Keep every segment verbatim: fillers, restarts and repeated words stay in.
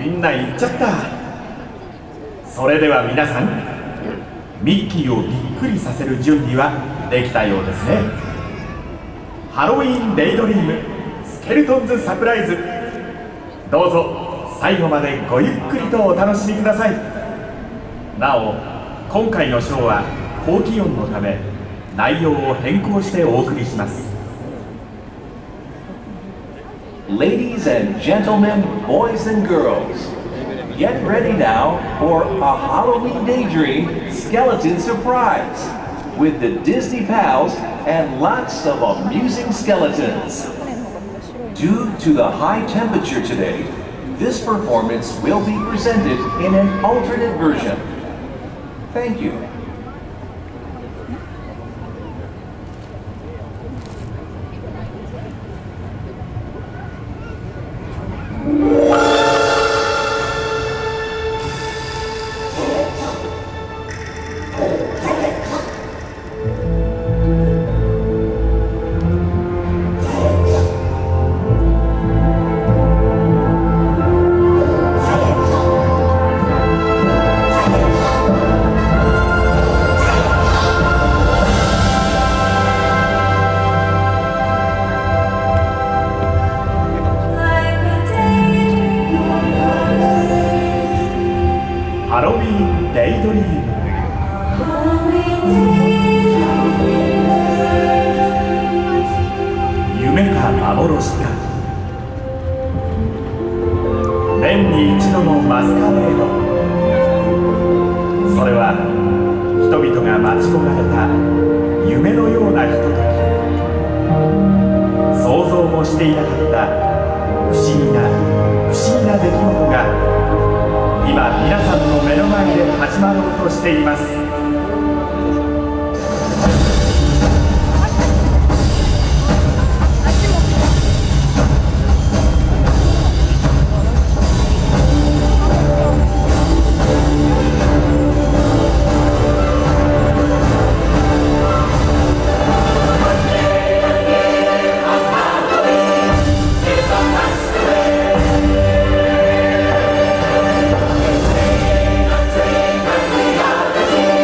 みんな行っちゃった。それでは皆さん、ミッキーをびっくりさせる準備はできたようですね。ハロウィンデイドリームスケルトンズサプライズ、どうぞ最後までごゆっくりとお楽しみください。なお、今回のショーは高気温のため内容を変更してお送りします。 Ladies and gentlemen, boys and girls, get ready now for a Halloween Daydream Skeleton Surprise with the Disney Pals and lots of amusing skeletons. Due to the high temperature today, this performance will be presented in an alternate version. Thank you. ハロウィンデイドリーム。夢か幻か、年に一度のマスカレード。それは人々が待ち焦がれた夢のようなひととき、想像もしていなかった不思議な不思議な出来事が今皆さんの目の前で始まろうとしています。 Dream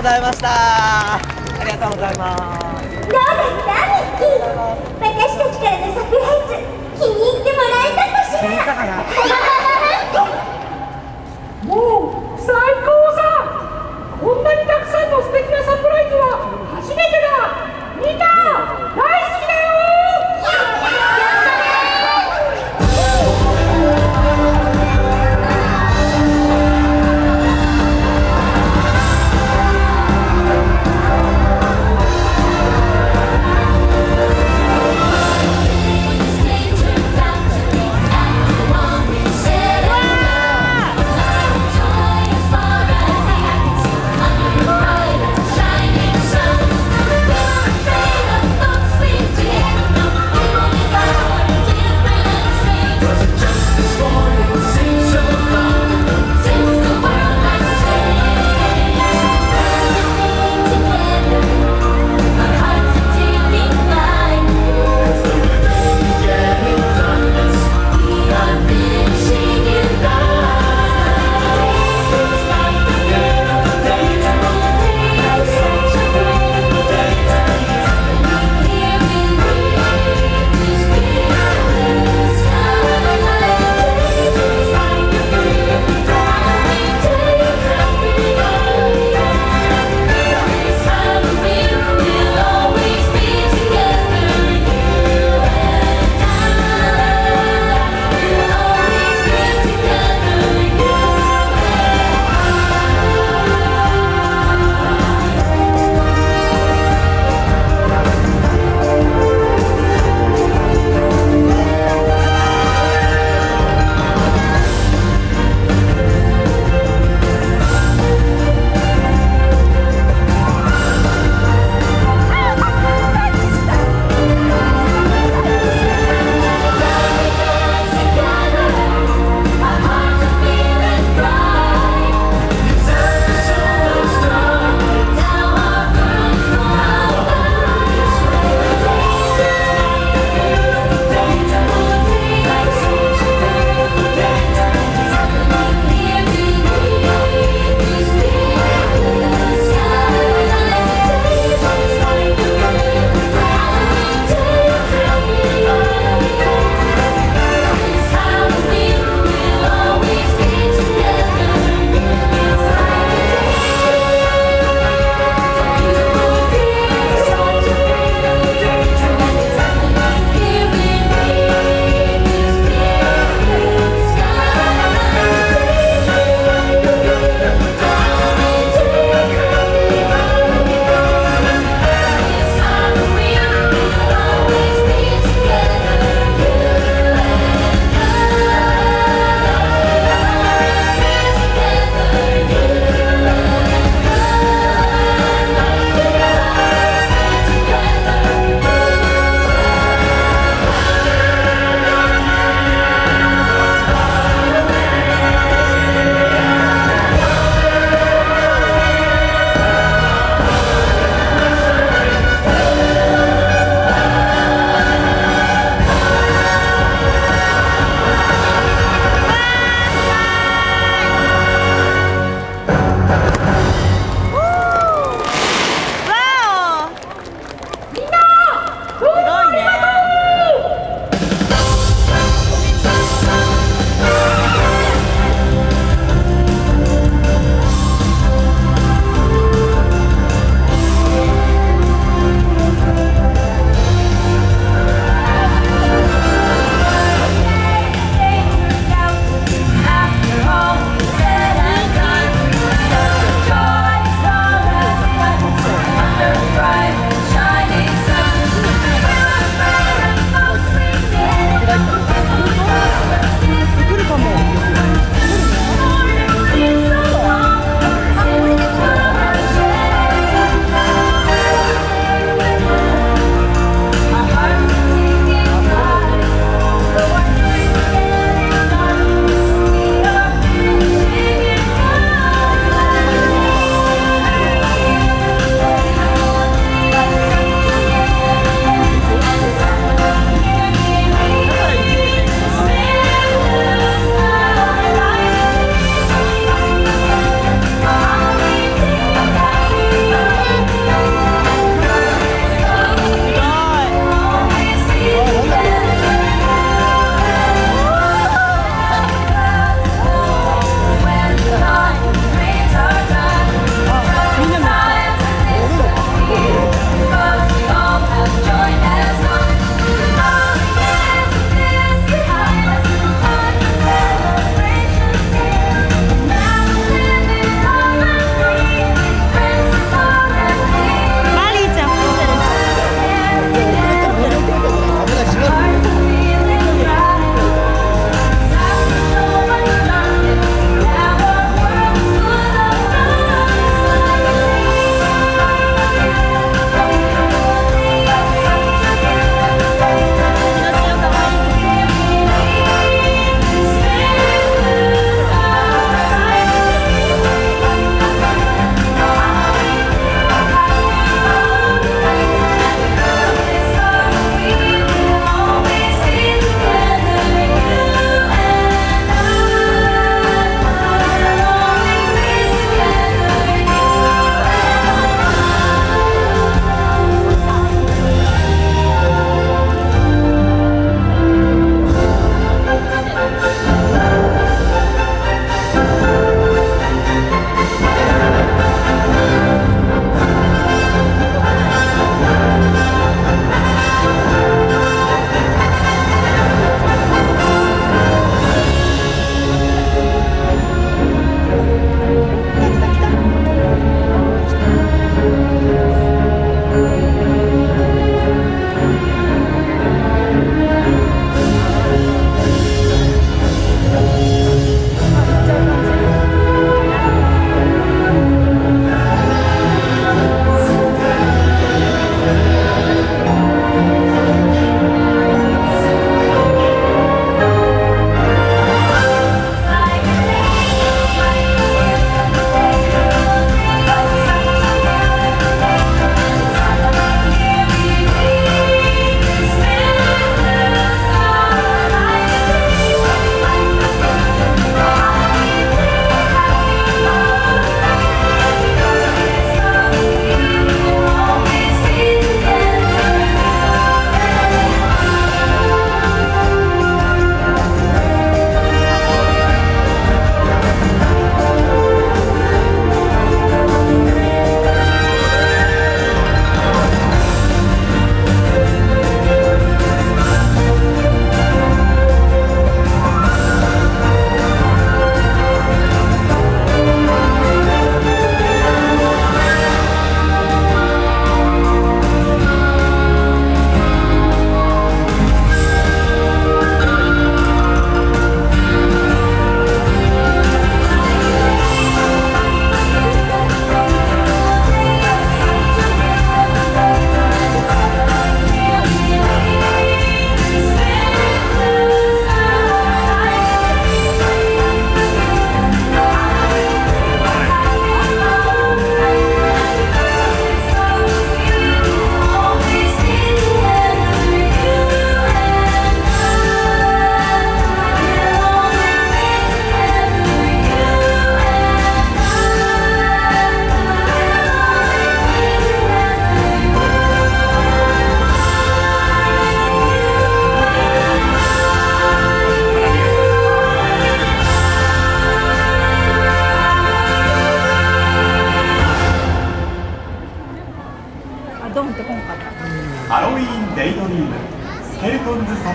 ざいました。ありがとうございます。 どうだったミッキー、私たちからのサプライズ気に入ってもらえたかしら。 気に入ったかな。 もう最高さ。こんなにたくさんの素敵なサプライズは初めてだ。みんな大好きだよ。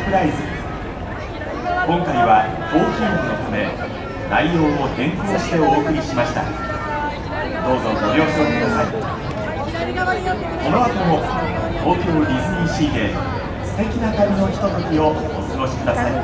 プライズ。今回は高記録のため内容を変更してお送りしました。どうぞご了承ください。この後も東京ディズニーシーで素敵な旅のひとときをお過ごしください。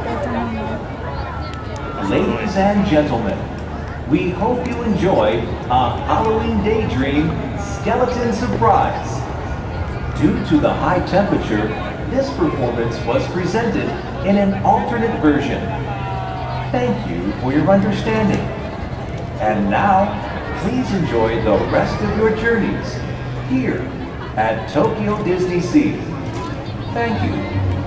Ladies and gentlemen, we hope you enjoyed a Halloween Daydream Skeleton Surprise. Due to the high temperature, this performance was presented in an alternate version. Thank you for your understanding. And now, please enjoy the rest of your journeys here at Tokyo Disney Sea. Thank you.